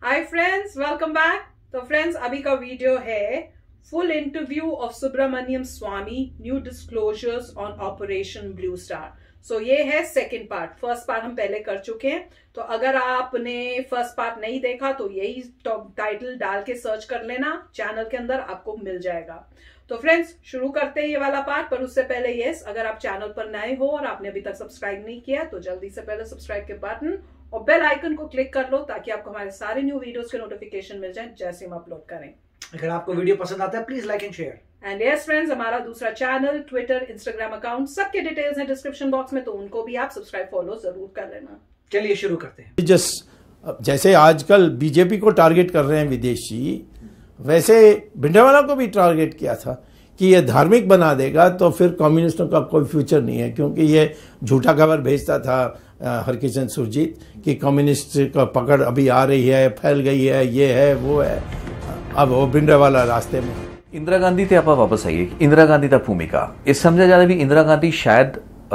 हाय friends, welcome back. तो friends, अभी का वीडियो है full interview of Subramanian Swamy, new disclosures on operation blue star. So ये है सेकंड पार्ट। फर्स्ट पार्ट हम पहले कर चुके हैं, तो अगर आपने फर्स्ट पार्ट नहीं देखा तो यही टाइटल डाल के सर्च कर लेना, चैनल के अंदर आपको मिल जाएगा। तो फ्रेंड्स, शुरू करते हैं ये वाला पार्ट। पर उससे पहले यस, अगर आप चैनल पर नए हो और आपने अभी तक सब्सक्राइब नहीं किया तो जल्दी से पहले सब्सक्राइब के बटन और बेल आइकन को क्लिक कर लो, ताकि आपको हमारे सारे न्यू वीडियोस के नोटिफिकेशन मिल जाए जैसे हम अपलोड करें। अगर आपको वीडियो पसंद आता है please like and share. And yes friends, हमारा दूसरा चैनल, ट्विटर, इंस्टाग्राम अकाउंट, सबके डिटेल्स हैं डिस्क्रिप्शन बॉक्स में, तो उनको भी आप सब्सक्राइब फॉलो जरूर कर लेना। चलिए शुरू करते हैं। जैसे आजकल बीजेपी को टारगेट कर रहे हैं विदेशी, वैसे भिंडरावाला को भी टारगेट किया था कि ये धार्मिक बना देगा तो फिर कम्युनिस्टों का कोई फ्यूचर नहीं है, क्योंकि ये झूठा खबर भेजता था हरकिशन सुरजीत कि कम्युनिस्ट का पकड़ अभी आ रही है, फैल गई है, ये है वो है। अब वो भिंडरावाला रास्ते में। इंदिरा गांधी ते ਆਪਾਂ ਵਾਪਸ ਆਈਏ। इंदिरा गांधी ਦਾ ਭੂਮਿਕਾ ਇਹ ਸਮਝਿਆ ਜਾਂਦਾ ਵੀ इंदिरा गांधी ਸ਼ਾਇਦ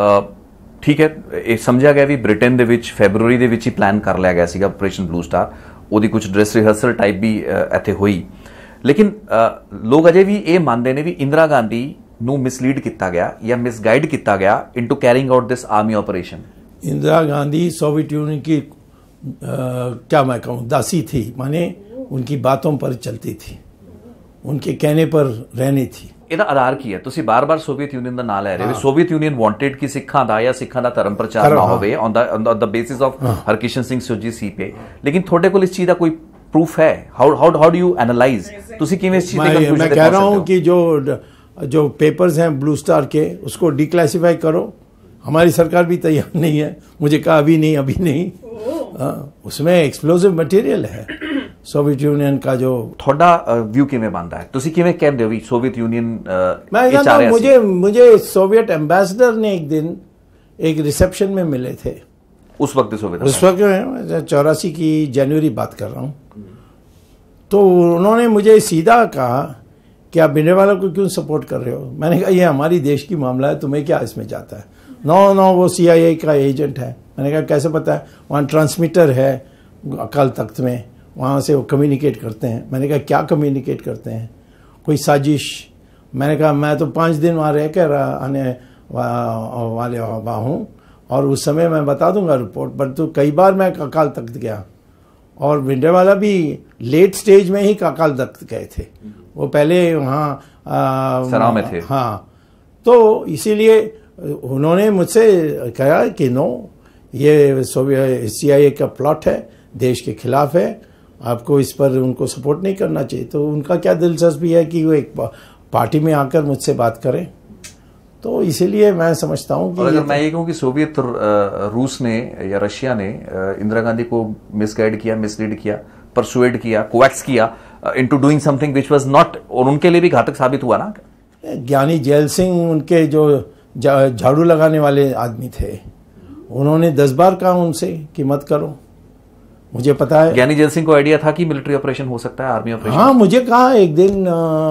ਠੀਕ ਹੈ, ਇਹ ਸਮਝਿਆ ਗਿਆ ਵੀ ਬ੍ਰਿਟੇਨ ਦੇ ਵਿੱਚ ਫੈਬਰੂਰੀ ਦੇ ਵਿੱਚ ਹੀ ਪਲਾਨ ਕਰ ਲਿਆ ਗਿਆ ਸੀਗਾ ਆਪਰੇਸ਼ਨ ਬਲੂ ਸਟਾਰ। ਉਹਦੀ ਕੁਝ ਡਰੈਸ ਰਿਹਰਸਲ ਟਾਈਪ ਵੀ ਇੱਥੇ ਹੋਈ, ਲੇਕਿਨ ਲੋਕ ਅਜੇ ਵੀ ਇਹ ਮੰਨਦੇ ਨੇ ਵੀ इंदिरा गांधी ਨੂੰ ਮਿਸਲੀਡ ਕੀਤਾ ਗਿਆ ਜਾਂ ਮਿਸਗਾਈਡ ਕੀਤਾ ਗਿਆ into carrying out this army operation. Indira Gandhi Soviet Union की क्या मैं कहूँ, दासी थी, माने उनकी बातों पर चलती थी, उनके कहने पर रहनी थी। ਇਹਦਾ ਆਧਾਰ ਕੀ ਹੈ? ਤੁਸੀਂ ਬਾਰ-ਬਾਰ ਸੋਵੀਅਤ ਯੂਨੀਅਨ ਦਾ ਨਾਂ ਲੈ ਰਹੇ ਹੋ। ਸੋਵੀਅਤ ਯੂਨੀਅਨ ਵਾਂਟਡ ਕਿ ਸਿੱਖਾਂ ਦਾ ਜਾਂ ਸਿੱਖਾਂ ਦਾ ਧਰਮ ਪ੍ਰਚਾਰ ਨਾ ਹੋਵੇ on the basis of Harkishan Singh Surjeet ਸੀਪੇ, ਲੇਕਿਨ ਤੁਹਾਡੇ ਕੋਲ ਇਸ ਚੀਜ਼ ਦਾ ਕੋਈ प्रूफ है? How do you analyse? तुसी किवें इस चीज पे कंक्लूजन? मैं कह रहा हूं कि जो पेपर्स हैं ब्लू स्टार के, उसको डिक्लासिफाई करो। हमारी सरकार भी तैयार नहीं है। मुझे कहा अभी नहीं। उसमें एक्सप्लोसिव मटेरियल है सोवियत यूनियन का। जो थोड़ा व्यू किवें बनता है? तुसी किवें कहते हो भी सोवियत यूनियन? मैं कहता हूं, मुझे सोवियत एम्बेसडर ने एक दिन एक रिसेप्शन में मिले थे। उस वक्त सोवियत, उस वक्त 84 की जनवरी बात कर रहा हूँ। तो उन्होंने मुझे सीधा कहा कि आप भिंडरावाला को क्यों सपोर्ट कर रहे हो? मैंने कहा ये हमारी देश की मामला है, तुम्हें क्या इसमें जाता है? नो वो CIA का एजेंट है। मैंने कहा कैसे पता है? वहाँ ट्रांसमीटर है अकाल तख्त में, वहाँ से वो कम्युनिकेट करते हैं। मैंने कहा क्या कम्युनिकेट करते हैं? कोई साजिश? मैंने कहा मैं तो 5 दिन वहाँ रह कर आने वाले हूँ और उस समय मैं बता दूंगा रिपोर्ट। पर तो कई बार मैं अकाल तख्त गया और भिंडरावाला भी लेट स्टेज में ही अकाल तख्त गए थे। वो पहले वहाँ सराव में थे। हाँ, तो इसीलिए उन्होंने मुझसे कहा कि नो, ये CIA का प्लॉट है, देश के खिलाफ है, आपको इस पर उनको सपोर्ट नहीं करना चाहिए। तो उनका क्या दिलचस्पी है कि वो एक पार्टी में आकर मुझसे बात करें? तो इसीलिए मैं समझता हूं कि अगर मैं ये कहूं कि सोवियत रूस ने या रशिया ने इंदिरा गांधी को मिसगाइड किया, मिसलीड किया, परसुएड किया, कोवैक्स किया into doing something which was not, और उनके लिए भी घातक साबित हुआ ना। ज्ञानी जैल सिंह उनके जो झाड़ू लगाने वाले आदमी थे, उन्होंने 10 बार कहा उनसे कि मत करो। मुझे पता है ज्ञानी जैल सिंह को आइडिया था कि मिलिट्री ऑपरेशन हो सकता है, आर्मी ऑपरेशन। हाँ, मुझे कहा एक दिन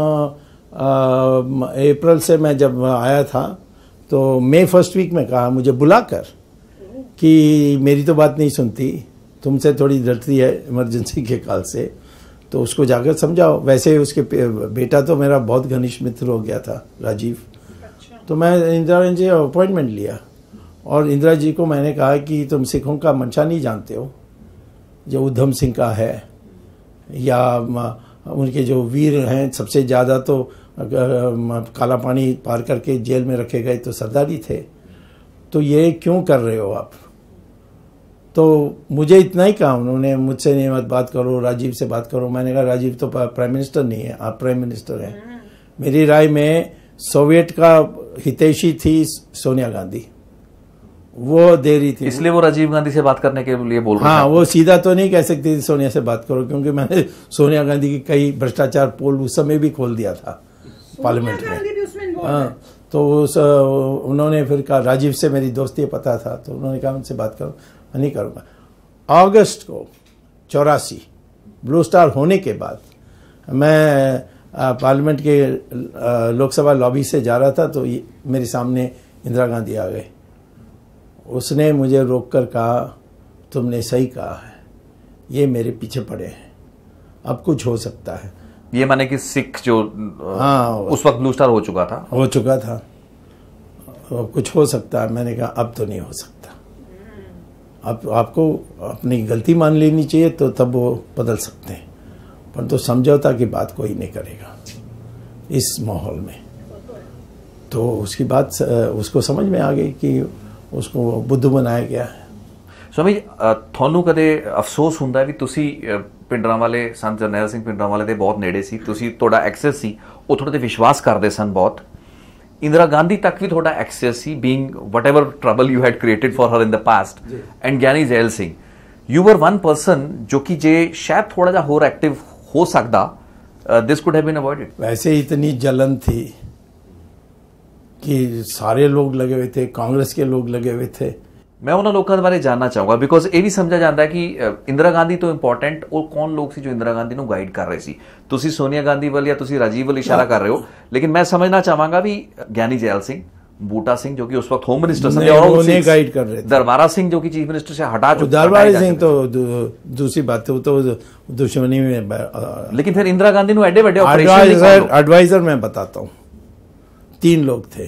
अप्रैल से मैं जब आया था तो मई फर्स्ट वीक में कहा मुझे बुलाकर कि मेरी तो बात नहीं सुनती, तुमसे थोड़ी डरती है इमरजेंसी के काल से, तो उसको जाकर समझाओ। वैसे उसके बेटा तो मेरा बहुत घनिष्ठ मित्र हो गया था, राजीव। तो मैं इंदिरा जी अपॉइंटमेंट लिया और इंदिरा जी को मैंने कहा कि तुम सिखों का मंशा नहीं जानते हो, जो उधम सिंह का है या उनके जो वीर हैं, सबसे ज़्यादा तो काला पानी पार करके जेल में रखे गए तो सरदारी थे, तो ये क्यों कर रहे हो आप? तो मुझे इतना ही कहा उन्होंने, मुझसे नहीं मत बात करो, राजीव से बात करो। मैंने कहा राजीव तो प्राइम मिनिस्टर नहीं है, आप प्राइम मिनिस्टर हैं। मेरी राय में सोवियत का हितैषी थी सोनिया गांधी, वो दे रही थी, इसलिए वो राजीव गांधी से बात करने के लिए बोल रहे हाँ, वो सीधा तो नहीं कह सकती थी सोनिया से बात करो, क्योंकि मैंने सोनिया गांधी की कई भ्रष्टाचार पोल उस समय भी खोल दिया था पार्लियामेंट में। हाँ, तो उन्होंने फिर कहा, राजीव से मेरी दोस्ती पता था, तो उन्होंने कहा उनसे बात करो। मैं नहीं करूँगा। अगस्त को 84 ब्लू स्टार होने के बाद मैं पार्लियामेंट के लोकसभा लॉबी से जा रहा था, तो मेरे सामने इंदिरा गांधी आ गए। उसने मुझे रोककर कहा तुमने सही कहा है, ये मेरे पीछे पड़े हैं, अब कुछ हो सकता है। ये माने कि सिख जो हाँ, उस वक्त ब्लू स्टार हो चुका था, अब कुछ हो सकता है। मैंने कहा अब तो नहीं हो सकता, अब आपको अपनी गलती मान लेनी चाहिए, तो तब वो बदल सकते हैं, पर तो समझौता की बात कोई नहीं करेगा इस माहौल में। तो उसकी बात उसको समझ में आ गई कि उसको बुद्धू बनाया गया है। स्वामी जी, ਤੁਹਾਨੂੰ ਕਦੇ ਅਫਸੋਸ ਹੁੰਦਾ ਵੀ ਤੁਸੀਂ ਪਿੰਡਰਾਂ ਵਾਲੇ ਸੰਤ ਜਰਨੈਲ ਸਿੰਘ ਪਿੰਡਰਾਂ ਵਾਲੇ ਦੇ ਬਹੁਤ ਨੇੜੇ ਸੀ, ਤੁਸੀਂ ਤੁਹਾਡਾ ਐਕਸੈਸ ਸੀ, ਉਹ ਤੁਹਾਡੇ ਤੇ ਵਿਸ਼ਵਾਸ ਕਰਦੇ ਸਨ ਬਹੁਤ। इंदिरा गांधी तक भी थोड़ा एक्सेस ही, being whatever trouble you had created for her in the past, and Giani Zail Singh, you were one person जो कि जे शायद थोड़ा जा होर एक्टिव हो सकता, this could have been avoided. वैसे इतनी जलन थी कि सारे लोग लगे हुए थे, कांग्रेस के लोग लगे हुए थे। मैं उन्होंने लोगों के बारे जानना चाहूंगा, बिकॉज ये भी समझा जाता है कि इंदिरा गांधी तो इंपॉर्टेंट और कौन लोग सी जो इंदिरा गांधी को गाइड कर रहे सी। तुसी सोनिया गांधी वाल या तुसी राजीव वाल इशारा कर रहे हो, लेकिन मैं समझना चाहांगा भी ज्ञानी जैल सिंह, बूटा सिंह जो कि उस वक्त होम मिनिस्टर थे, और उन्हें गाइड कर रहे थे। दरबारा सिंह जो कि चीफ मिनिस्टर से हटा चुके, दरबारा सिंह तो दूसरी बात है, तो दुश्मनी में। लेकिन फिर इंदिरा गांधी को एडे बड़े एडवाइजर मैं बताता हूँ, 3 लोग थे,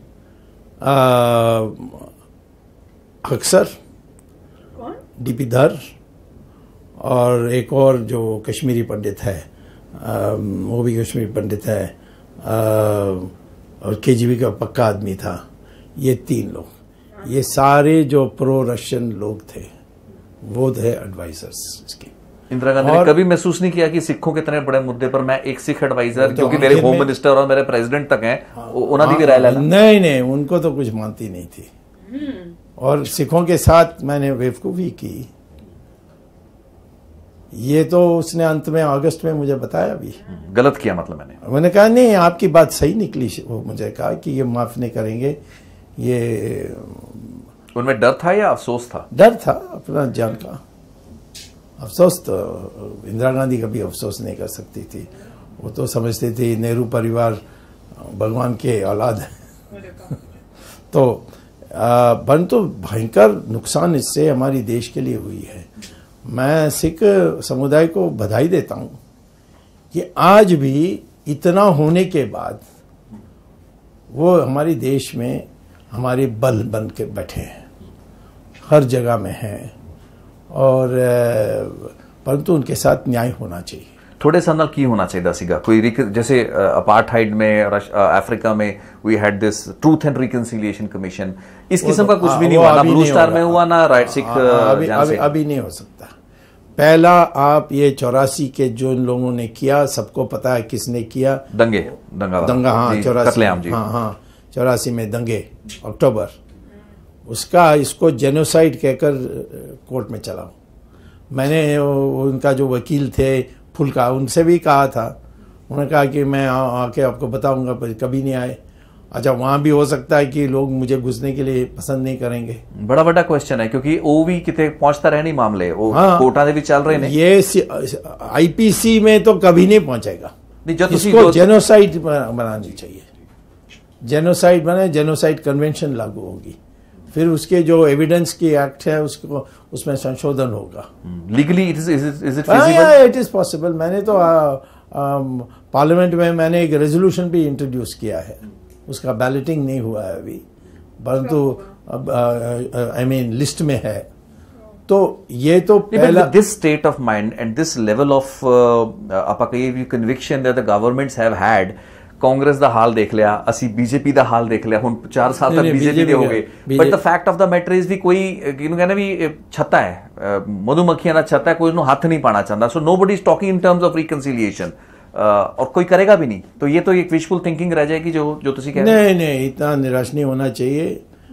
अक्सर, डीपी धर, और एक और जो कश्मीरी पंडित है, वो भी कश्मीरी पंडित है, और केजीबी का पक्का आदमी था। ये 3 लोग, ये सारे जो प्रो रशियन लोग थे, वो थे एडवाइजर्स इसके। इंदिरा गांधी ने कभी महसूस नहीं किया कि सिखों के इतने बड़े मुद्दे पर मैं एक सिख एडवाइजर जो कि मेरे होम मिनिस्टर और मेरे प्रेसिडेंट तक हैं, उन्होंने भी राय लेना? नहीं, उनको तो कुछ मानती नहीं थी, और सिखों के साथ मैंने बेवकूफ़ी की। ये तो उसने अंत में अगस्त में मुझे बताया भी। गलत किया मतलब मैंने कहा नहीं, आपकी बात सही निकली। वो मुझे कहा कि ये माफ नहीं करेंगे। ये उनमें डर था या अफसोस था? डर था अपना जान का। अफसोस तो इंदिरा गांधी कभी अफसोस नहीं कर सकती थी, वो तो समझती थी नेहरू परिवार भगवान के औलाद है। तो परंतु भयंकर नुकसान इससे हमारी देश के लिए हुई है। मैं सिख समुदाय को बधाई देता हूं कि आज भी इतना होने के बाद वो हमारे देश में हमारे बल बन के बैठे हैं, हर जगह में हैं, और परंतु उनके साथ न्याय होना चाहिए। थोड़े साल की होना चाहिए सीगा कोई, जैसे अपार्थाइड में अफ्रीका में we had this truth and reconciliation commission, इस किस्म का कुछ भी नहीं हुआ, ना ब्लू स्टार में हुआ, ना राइट सिख। अभी नहीं हो सकता। पहला आप ये 84 के जो लोगों ने किया, सबको पता है किसने किया, दंगा हाँ 84, हाँ 84 में दंगे, अक्टूबर, उसका इसको जेनोसाइड कहकर कोर्ट में चलाओ। मैंने उनका जो वकील थे फुलका, उनसे भी कहा था, उन्होंने कहा कि मैं आके आपको बताऊंगा, पर कभी नहीं आए। अच्छा, वहां भी हो सकता है कि लोग मुझे घुसने के लिए पसंद नहीं करेंगे। बड़ा बड़ा क्वेश्चन है, क्योंकि वो भी कितने पहुंचता रहे नहीं मामले, वो कोर्टा भी चल रहे हैं। ये आईपीसी में तो कभी नहीं पहुंचेगा। इसको जेनोसाइड बनानी चाहिए, जेनोसाइड बने, जेनोसाइड कन्वेंशन लागू होगी, फिर उसके जो एविडेंस की एक्ट है उसको उसमें संशोधन होगा। Legally it is possible. मैंने तो पार्लियामेंट में मैंने एक रेजोल्यूशन भी इंट्रोड्यूस किया है, उसका बैलेटिंग नहीं हुआ है अभी, परंतु आई मीन लिस्ट में है। तो ये तो पहला, this state of mind and this level of conviction that the governments have had, Congress ਦਾ ਹਾਲ ਦੇਖ ਲਿਆ, ਅਸੀਂ ਬੀਜੇਪੀ ਦਾ ਹਾਲ ਦੇਖ ਲਿਆ, ਹੁਣ 4 ਸਾਲ ਤੱਕ ਬੀਜੇਪੀ ਦੇ ਹੋ ਗਏ, but the fact of the matter is ਵੀ ਕੋਈ ਕਿਹਨੂੰ ਕਹਿੰਦੇ ਵੀ ਛੱਤਾ ਹੈ, ਮਧੂਮੱਖੀਆਂ ਦਾ ਛੱਤਾ ਹੈ, ਕੋਈ ਉਹਨੂੰ ਹੱਥ ਨਹੀਂ ਪਾਣਾ ਚਾਹੁੰਦਾ। So nobody is talking in terms of reconciliation, और कोई करेगा भी नहीं। तो ये तो एक विजुअल थिंकिंग रह जाएगी जो तुसी कह रहे हैं। नहीं, इतना निराश नहीं होना चाहिए।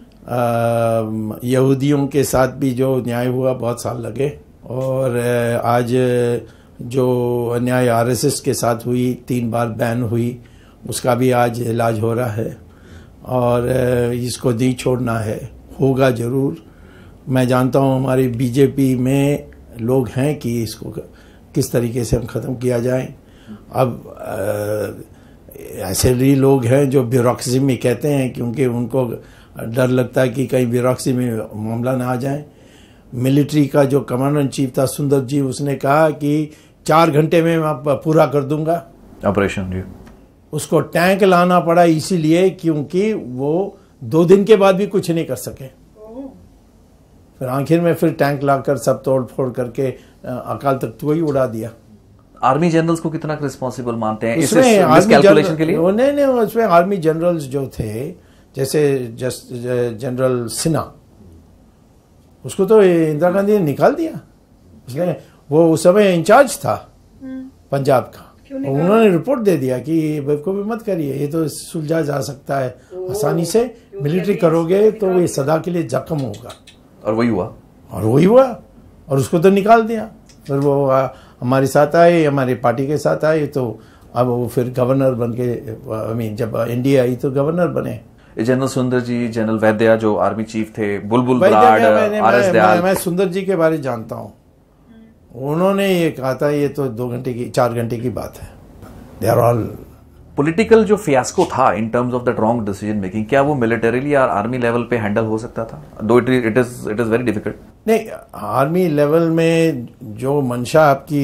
यहूदियों के साथ भी जो न्याय हुआ बहुत साल लगे, और आज जो अन्याय आरएसएस के साथ हुई, 3 बार बैन हुई, उसका भी आज इलाज हो रहा है, और इसको नहीं छोड़ना है, होगा जरूर। मैं जानता हूँ हमारी बीजेपी में लोग हैं कि इसको किस तरीके से हम ख़त्म किया जाए। अब ऐसे भी लोग हैं जो ब्यूरोक्रेसी में कहते हैं, क्योंकि उनको डर लगता है कि कहीं ब्यूरोक्रेसी में मामला ना आ जाए। मिलिट्री का जो कमांडर इन चीफ था सुंदर जी, उसने कहा कि 4 घंटे में मैं पूरा कर दूंगा ऑपरेशन जी। उसको टैंक लाना पड़ा इसीलिए क्योंकि वो 2 दिन के बाद भी कुछ नहीं कर सके। फिर आखिर में फिर टैंक लाकर सब तोड़ फोड़ करके अकाल तख्त को ही उड़ा दिया। आर्मी जनरल्स को कितना रिस्पॉन्सिबल मानते हैं इसमें कैलकुलेशन के लिए? नहीं, उसमें आर्मी जनरल्स जो थे, जैसे जनरल सिन्हा, उसको तो इंदिरा गांधी ने निकाल दिया। उसने, वो उस समय इंचार्ज था पंजाब का, उन्होंने रिपोर्ट दे दिया कि बेवकूफ भी मत करिए, ये तो सुलझा जा सकता है आसानी से, मिलिट्री करोगे तो ये सदा के लिए जख्म होगा। और वही हुआ और उसको तो निकाल दिया। फिर वो हमारे साथ आए, हमारी पार्टी के साथ आए, तो अब वो फिर गवर्नर बन के, जब एनडीए आई तो गवर्नर बने। जनरल सुंदर जी, जनरल वैद्या जो आर्मी चीफ थे, बुलबुल बराड़, आरएस दयाल। मैं सुंदर जी के बारे जानता हूँ। उन्होंने ये कहा था ये तो 4 घंटे की बात है। दे आर ऑल पॉलिटिकल जो फियास्को था in terms of the wrong decision making, क्या वो मिलिटरीली या आर्मी लेवल पे हैंडल हो सकता था? Though it is very difficult. नहीं, आर्मी लेवल में जो मंशा आपकी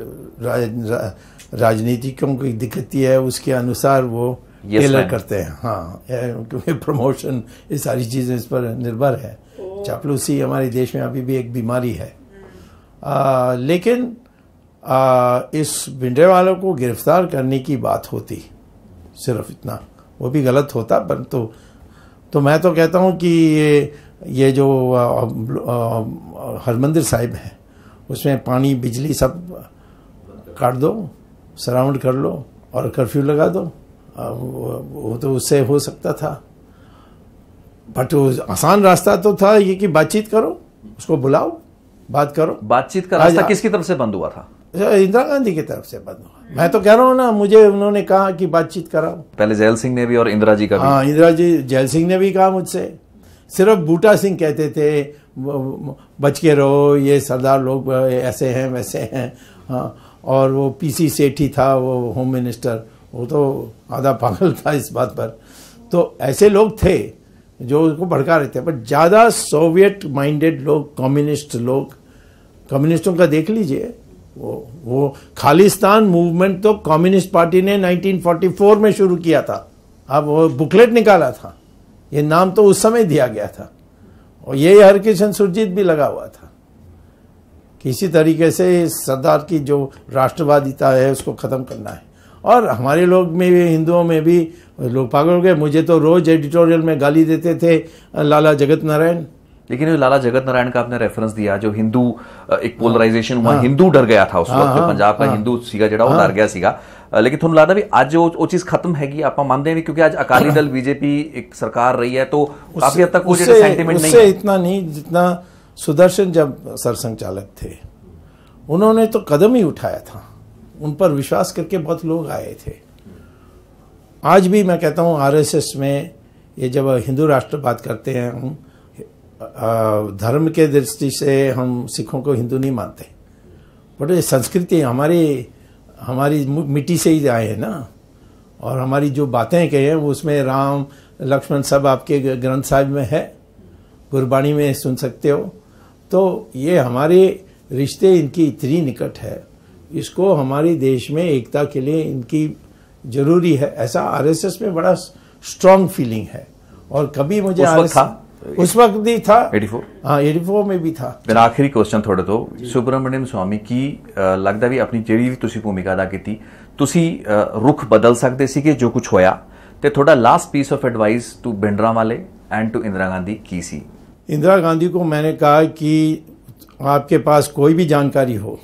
राजनीतिकों की दिखती है उसके अनुसार वो टेलर करते हैं। हाँ, क्योंकि प्रमोशन, ये सारी चीजें इस पर निर्भर है। चापलूसी हमारे देश में अभी भी एक बीमारी है। लेकिन इस भिंडरावाला को गिरफ्तार करने की बात होती, सिर्फ इतना, वो भी गलत होता। परंतु तो मैं तो कहता हूँ कि ये जो हरमंदिर साहिब है उसमें पानी बिजली सब काट दो, सराउंड कर लो और कर्फ्यू लगा दो। वो तो उससे हो सकता था, बट आसान रास्ता तो था ये कि बातचीत करो, उसको बुलाओ, बात करो। बातचीत का रास्ता किसकी तरफ से बंद हुआ था? इंदिरा गांधी की तरफ से बंद हुआ। मैं तो कह रहा हूँ ना, मुझे उन्होंने कहा कि बातचीत कराओ। पहले जैल सिंह ने भी और इंदिरा जी का भी। हाँ, इंदिरा जी, जैल सिंह ने भी कहा मुझसे। सिर्फ बूटा सिंह कहते थे बच के रहो, ये सरदार लोग ऐसे हैं वैसे हैं। हाँ, और वो पीसी सेठी था, वो होम मिनिस्टर, वो तो आधा पागल था इस बात पर। तो ऐसे लोग थे जो उसको भड़का रहे थे, बट ज्यादा सोवियत माइंडेड लोग, कम्युनिस्ट लोग, कम्युनिस्टों का देख लीजिए। वो खालिस्तान मूवमेंट तो कम्युनिस्ट पार्टी ने 1944 में शुरू किया था। अब वो बुकलेट निकाला था, ये नाम तो उस समय दिया गया था, और ये हरकिशन सुरजीत भी लगा हुआ था। किसी तरीके से सरदार की जो राष्ट्रवादिता है उसको खत्म करना है। और हमारे लोग में भी, हिंदुओं में भी लोग पागल हो गए। मुझे तो रोज एडिटोरियल में गाली देते थे लाला जगत नारायण। लेकिन जो लाला जगत नारायण का आपने रेफरेंस दिया, जो हिंदू एक पोलराइजेशन हुआ, हिंदू डर गया था उस वक्त, पंजाब का हिंदू सीगा जड़ा वो डर गया सीगा। लेकिन ਤੁਹਾਨੂੰ ਲੱਗਦਾ भी आज वो चीज खत्म हैगी, आप मानते हैं भी, क्योंकि आज अकाली दल बीजेपी एक सरकार रही है, तो काफी हद तक वो सेंटिमेंट नहीं है। इतना नहीं जितना सुदर्शन जब सरसंघचालक थे, उन्होंने तो कदम ही उठाया था। उन पर विश्वास करके बहुत लोग आए थे। आज भी मैं कहता हूँ आरएसएस में ये जब हिंदू राष्ट्र बात करते हैं, हम धर्म के दृष्टि से हम सिखों को हिंदू नहीं मानते, बट ये संस्कृति हमारी मिट्टी से ही आए हैं ना। और हमारी जो बातें कही हैं उसमें राम लक्ष्मण सब आपके ग्रंथ साहिब में है, गुरबाणी में सुन सकते हो। तो ये हमारे रिश्ते इनकी इतनी निकट है, इसको हमारे देश में एकता के लिए इनकी जरूरी है। ऐसा आरएसएस में बड़ा स्ट्रांग फीलिंग है। और कभी मुझे उस वक्त भी था, 84 हाँ 84 में भी था। मेरा आखिरी क्वेश्चन थोड़े तो सुब्रमण्यम स्वामी की लगता भी अपनी ਜਿਹੜੀ ਵੀ ਤੁਸੀਂ ਭੂਮਿਕਾ ਅਦਾ ਕੀਤੀ, ਤੁਸੀਂ ਰੁਖ ਬਦਲ ਸਕਦੇ ਸੀ ਕਿ ਜੋ ਕੁਝ ਹੋਇਆ, ਤੇ ਤੁਹਾਡਾ last piece of advice to Bhindranwale and to Indira Gandhi की सी? इंदिरा गांधी को मैंने कहा कि आपके पास कोई भी जानकारी हो,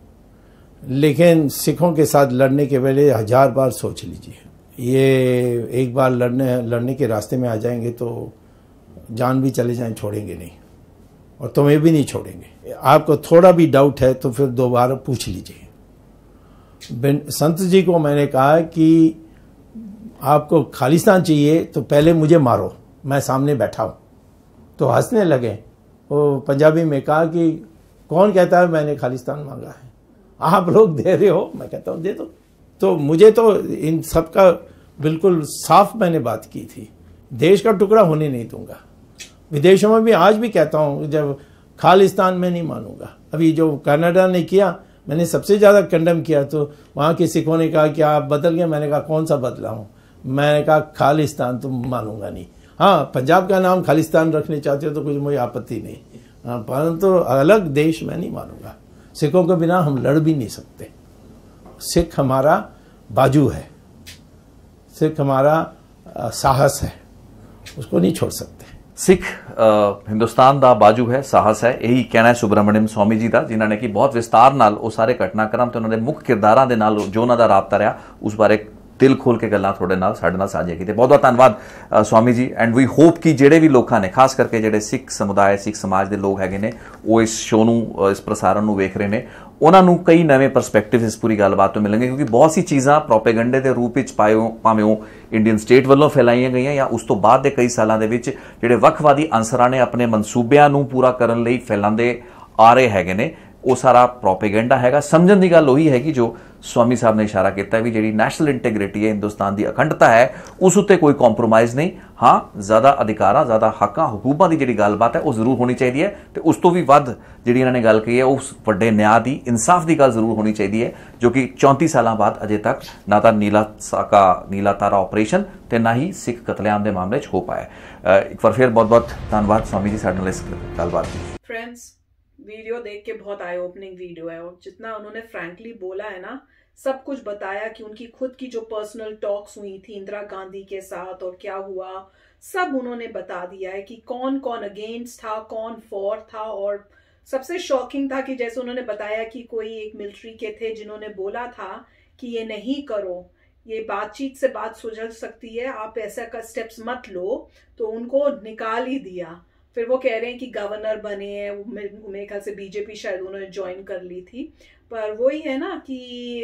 लेकिन सिखों के साथ लड़ने के पहले 1000 बार सोच लीजिए। ये एक बार लड़ने के रास्ते में आ जाएंगे तो जान भी चले जाएं, छोड़ेंगे नहीं, और तुम्हें भी नहीं छोड़ेंगे। आपको थोड़ा भी डाउट है तो फिर दोबारा पूछ लीजिए। संत जी को मैंने कहा कि आपको खालिस्तान चाहिए तो पहले मुझे मारो, मैं सामने बैठा हूं। तो हंसने लगे। वो पंजाबी में कहा कि कौन कहता है मैंने खालिस्तान मांगा है, आप लोग दे रहे हो, मैं कहता हूं दे दो। तो मुझे तो इन सब का बिल्कुल साफ मैंने बात की थी, देश का टुकड़ा होने नहीं दूंगा। विदेशों में भी आज भी कहता हूं, जब खालिस्तान में नहीं मानूंगा। अभी जो कनाडा ने किया, मैंने सबसे ज़्यादा कंडेम किया, तो वहाँ के सिखों ने कहा कि आप बदल गए। मैंने कहा कौन सा बदला हूँ? मैंने कहा खालिस्तान तो मानूंगा नहीं। हाँ, पंजाब का नाम खालिस्तान रखने चाहते हो तो कुछ मुझे आपत्ति नहीं, हाँ, परंतु अलग देश मैं नहीं मानूंगा। सिखों के बिना हम लड़ भी नहीं सकते। सिख हमारा बाजू है, सिख हमारा साहस है, उसको नहीं छोड़ सकते। सिख हिंदुस्तान ਦਾ ਬਾਜੂ ਹੈ, ਸਾਹਸ ਹੈ, ਇਹੀ ਕਹਿਣਾ ਹੈ ਸੁਬਰਾਮਣੀਅਮ ਸਵਾਮੀ ਜੀ ਦਾ, ਜਿਨ੍ਹਾਂ ਨੇ ਕਿ ਬਹੁਤ ਵਿਸਤਾਰ ਨਾਲ ਉਹ ਸਾਰੇ ਘਟਨਾਕ੍ਰਮ ਤੇ ਉਹਨਾਂ ਦੇ ਮੁੱਖ ਕਿਰਦਾਰਾਂ ਦੇ ਨਾਲ ਜੋ ਉਹਨਾਂ ਦਾ ਰਾਬਤਾ ਰਿਹਾ ਉਸ ਬਾਰੇ ਦਿਲ ਖੋਲ ਕੇ ਗੱਲਾਂ ਤੁਹਾਡੇ ਨਾਲ ਸਾਡੇ ਨਾਲ ਸਾਂਝੀਆਂ ਕੀਤੀਆਂ। ਬਹੁਤ ਬਹੁਤ ਧੰਨਵਾਦ Swami ji. And we hop ਕਿ ਜਿਹੜੇ ਵੀ ਲੋਕਾਂ ਨੇ, ਖਾਸ ਕਰਕੇ ਜਿਹੜੇ ਸਿੱਖ ਸਮੁਦਾਇ, ਸਿੱਖ ਸਮਾਜ ਦੇ ਲੋਕ ਹੈਗੇ ਨੇ, ਉਹ ਇਸ ਸ਼ੋਅ ਨੂੰ, ਇਸ ਪ੍ਰਸਾਰਨ ਨੂੰ ਵੇਖ ਰਹੇ ਨੇ, ਉਹਨਾਂ ਨੂੰ ਕਈ ਨਵੇਂ ਪਰਸਪੈਕਟਿਵ ਇਸ ਪੂਰੀ ਗੱਲਬਾਤ ਤੋਂ ਮਿਲਣਗੇ, ਕਿਉਂਕਿ ਬਹੁਤ ਸੀ ਚੀਜ਼ਾਂ ਪ੍ਰੋਪੇਗੈਂਡੇ ਦੇ ਰੂਪ ਵਿੱਚ ਭਾਵੇਂ ਉਹ ਇੰਡੀਅਨ ਸਟੇਟ ਵੱਲੋਂ ਫੈਲਾਈਆਂ ਗਈਆਂ ਜਾਂ ਉਸ ਤੋਂ ਬਾਅਦ ਦੇ ਕਈ ਸਾਲਾਂ ਦੇ ਵਿੱਚ ਜਿਹੜੇ ਵੱਖਵਾਦੀ ਅੰਸਰਾਂ ਨੇ ਆਪਣੇ ਮਨਸੂਬਿਆਂ ਨੂੰ ਪੂਰਾ ਕਰਨ ਲਈ ਫੈਲਾਉਂਦੇ ਆ ਰਹੇ ਹੈਗੇ ਨੇ, ਉਹ ਸਾਰਾ ਪ੍ਰੋਪੇਗੈਂਡਾ ਹੈਗਾ। ਸਮਝਣ ਦੀ ਗੱਲ ਉਹੀ ਹੈਗੀ ਜੋ स्वामी साहब ने इशारा किया भी, जी नैशनल इंटीग्रिटी है, हिंदुस्तान की अखंडता है, उस उत्ते कोई कॉम्प्रोमाइज़ नहीं। हाँ, ज़्यादा अधिकारां, ज़्यादा हकों हुकूमां की जी गलबात है वो जरूर होनी चाहिए है, तो उस तो भी वध जी इन्होंने गल कही है उस वड्डे न्याय की, इंसाफ की गल जरूर होनी चाहिए है, जो कि 34 साल बाद अजे तक ना तो नीला तारा ऑपरेशन तो ना ही सिख कतलेआम के मामले हो पाया। एक बार फिर बहुत बहुत धन्यवाद स्वामी जी साडे नाल इस गलबात की। फ्रेंड्स, वीडियो देख के बहुत आई ओपनिंग वीडियो है, और जितना उन्होंने फ्रैंकली बोला है ना, सब कुछ बताया कि उनकी खुद की जो पर्सनल टॉक्स हुई थी इंदिरा गांधी के साथ और क्या हुआ, सब उन्होंने बता दिया है कि कौन कौन अगेंस्ट था, कौन फॉर था। और सबसे शॉकिंग था कि जैसे उन्होंने बताया कि कोई एक मिलिट्री के थे जिन्होंने बोला था कि ये नहीं करो, ये बातचीत से बात सुलझ सकती है, आप ऐसा का स्टेप्स मत लो, तो उनको निकाल ही दिया। फिर वो कह रहे हैं कि गवर्नर बने हैं, मेरे ख्याल से बीजेपी शायद उन्होंने ज्वाइन कर ली थी। पर वही है ना कि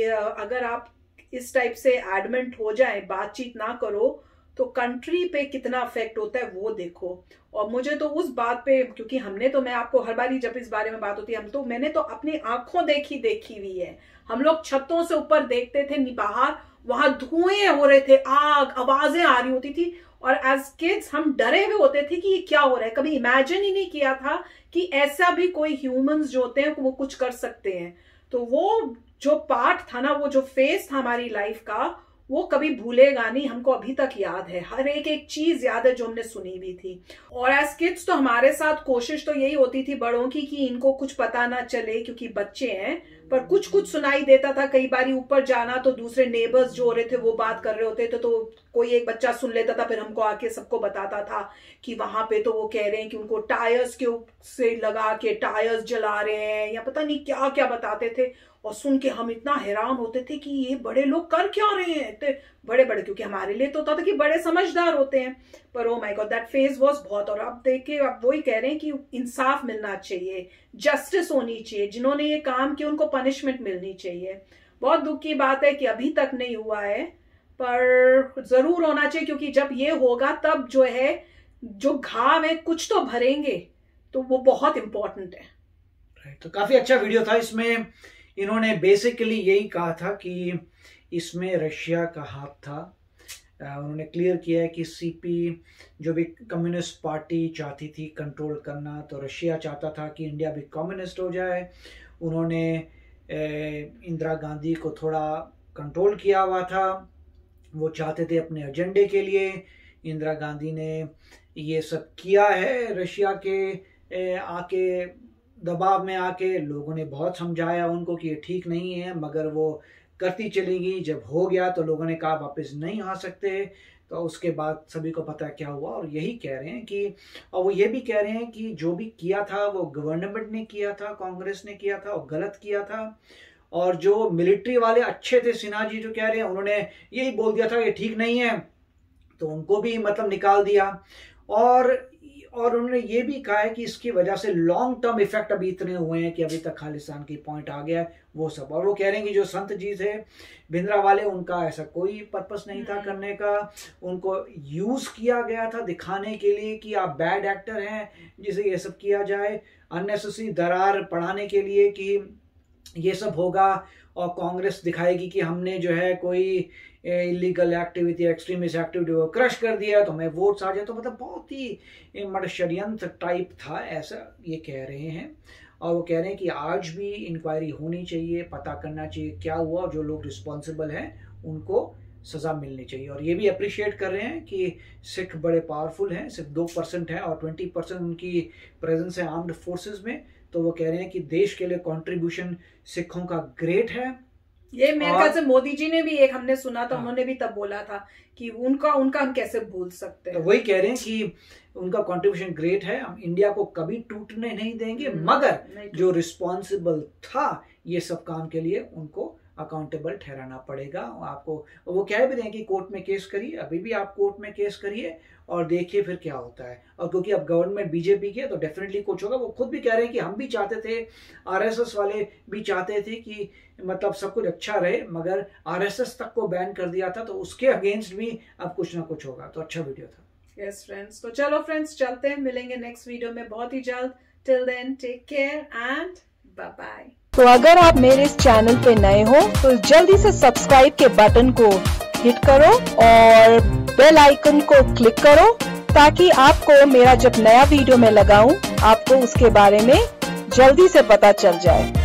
अगर आप इस टाइप से एडमेंट हो जाए, बातचीत ना करो, तो कंट्री पे कितना इफेक्ट होता है वो देखो। और मुझे तो उस बात पे, क्योंकि हमने तो, मैं आपको हर बार जब इस बारे में बात होती है, मैंने तो अपनी आंखों देखी हुई है। हम लोग छतों से ऊपर देखते थे बाहर, वहां धुएं हो रहे थे, आग, आवाजें आ रही होती थी, और एज किड्स हम डरे हुए होते थे कि ये क्या हो रहा है। कभी इमेजिन ही नहीं किया था कि ऐसा भी कोई ह्यूमंस जो होते हैं वो कुछ कर सकते हैं। तो वो जो पार्ट था ना, वो जो फेज था हमारी लाइफ का, वो कभी भूलेगा नहीं, हमको अभी तक याद है, हर एक चीज याद है जो हमने सुनी भी थी। और एज किड्स तो हमारे साथ कोशिश तो यही होती थी बड़ों की कि इनको कुछ पता ना चले क्योंकि बच्चे हैं, पर कुछ कुछ सुनाई देता था। कई बार ऊपर जाना तो दूसरे नेबर्स जो हो रहे थे वो बात कर रहे होते थे, तो कोई एक बच्चा सुन लेता था, फिर हमको आके सबको बताता था कि वहां पे तो वो कह रहे हैं कि उनको टायर्स के से लगा के टायर्स जला रहे हैं, या पता नहीं क्या क्या बताते थे। और सुन के हम इतना हैरान होते थे कि ये बड़े लोग कर क्या रहे हैं, इतने बड़े बड़े, क्योंकि हमारे लिए तो होता था कि बड़े समझदार होते हैं। पर oh my God, that phase was बहुत। और अब देखिए, अब वही कह रहे हैं कि इंसाफ मिलना चाहिए, जस्टिस होनी चाहिए, जिन्होंने ये काम किया उनको पनिशमेंट मिलनी चाहिए। बहुत दुख की बात है कि अभी तक नहीं हुआ है, पर जरूर होना चाहिए, क्योंकि जब ये होगा तब जो है, जो घाव है कुछ तो भरेंगे, तो वो बहुत इंपॉर्टेंट है। तो काफी अच्छा वीडियो था। इसमें इन्होंने बेसिकली यही कहा था कि इसमें रशिया का हाथ था। उन्होंने क्लियर किया है कि सीपी जो भी कम्युनिस्ट पार्टी चाहती थी कंट्रोल करना, तो रशिया चाहता था कि इंडिया भी कम्युनिस्ट हो जाए। उन्होंने इंदिरा गांधी को थोड़ा कंट्रोल किया हुआ था, वो चाहते थे अपने एजेंडे के लिए। इंदिरा गांधी ने ये सब किया है, रशिया के आके दबाव में आके लोगों ने बहुत समझाया उनको कि ये ठीक नहीं है, मगर वो करती चलेगी। जब हो गया तो लोगों ने कहा वापस नहीं आ सकते, तो उसके बाद सभी को पता क्या हुआ। और यही कह रहे हैं कि, और वो ये भी कह रहे हैं कि जो भी किया था वो गवर्नमेंट ने किया था, कांग्रेस ने किया था, और गलत किया था। और जो मिलिट्री वाले अच्छे थे, सिन्हा जी जो कह रहे हैं, उन्होंने यही बोल दिया था ये ठीक नहीं है, तो उनको भी मतलब निकाल दिया। और उन्होंने ये भी कहा है कि इसकी वजह से लॉन्ग टर्म इफेक्ट अभी इतने हुए हैं कि अभी तक खालिस्तान की पॉइंट आ गया है, वो सब। और वो कह रहे हैं कि जो संत जी थे भिंडरा वाले, उनका ऐसा कोई पर्पस नहीं था करने का, उनको यूज किया गया था दिखाने के लिए कि आप बैड एक्टर हैं जिसे ये सब किया जाए, अननेसेसरी दरार पढ़ाने के लिए कि ये सब होगा। और कांग्रेस दिखाएगी कि हमने जो है कोई इलीगल एक्टिविटी, एक्सट्रीमिस्ट एक्टिविटी को क्रश कर दिया तो हमें वोट्स आ जाए। तो मतलब बहुत ही षड्यंत्र टाइप था, ऐसा ये कह रहे हैं। और वो कह रहे हैं कि आज भी इंक्वायरी होनी चाहिए, पता करना चाहिए क्या हुआ, और जो लोग रिस्पॉन्सिबल हैं उनको सजा मिलनी चाहिए। और ये भी अप्रिशिएट कर रहे हैं कि सिख बड़े पावरफुल हैं, सिर्फ 2% है और 20% उनकी प्रेजेंस है आर्म्ड फोर्सेस में। तो वो कह रहे हैं कि देश के लिए कंट्रीब्यूशन सिखों का ग्रेट है। ये मेरे ख्याल से मोदी जी ने भी एक हमने सुना था, उन्होंने भी तब बोला था कि उनका हम कैसे भूल सकते हैं। तो वही कह रहे हैं कि उनका कंट्रीब्यूशन ग्रेट है, हम इंडिया को कभी टूटने नहीं देंगे, मगर जो रिस्पॉन्सिबल था ये सब काम के लिए उनको अकाउंटेबल ठहराना पड़ेगा आपको। वो कह भी रहे हैं कि कोर्ट में केस करिए, अभी भी आप कोर्ट में केस करिए और देखिए फिर क्या होता है। और क्योंकि अब गवर्नमेंट बीजेपी की है तो डेफिनेटली कुछ होगा। वो खुद भी कह रहे हैं कि हम भी चाहते थे, आरएसएस वाले भी चाहते थे कि मतलब सब कुछ अच्छा रहे, मगर आरएसएस तक को बैन कर दिया था तो उसके अगेंस्ट भी अब कुछ ना कुछ होगा। तो अच्छा वीडियो था। यस फ्रेंड्स, तो चलो फ्रेंड्स चलते हैं, मिलेंगे नेक्स्ट वीडियो में बहुत ही जल्द। Till then take care and bye bye. तो अगर आप मेरे इस चैनल पे नए हो तो जल्दी से सब्सक्राइब के बटन को हिट करो और बेल आइकन को क्लिक करो, ताकि आपको मेरा जब नया वीडियो मैं लगाऊं आपको उसके बारे में जल्दी से पता चल जाए।